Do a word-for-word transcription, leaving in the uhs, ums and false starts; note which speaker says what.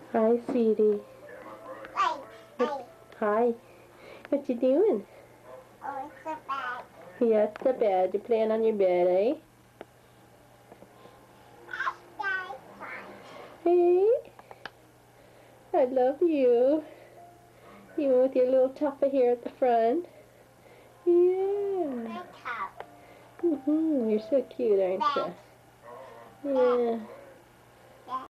Speaker 1: Hi, sweetie.
Speaker 2: Hi. Hi.
Speaker 1: Hi. What you doing?
Speaker 2: Oh, it's a bag.
Speaker 1: Yeah, it's the bed. You're playing on your bed, eh? Hey. I love you. You with your little tuffa here at the front. Yeah.
Speaker 2: My cup.
Speaker 1: Mm-hmm. You're so cute, aren't you? Yeah.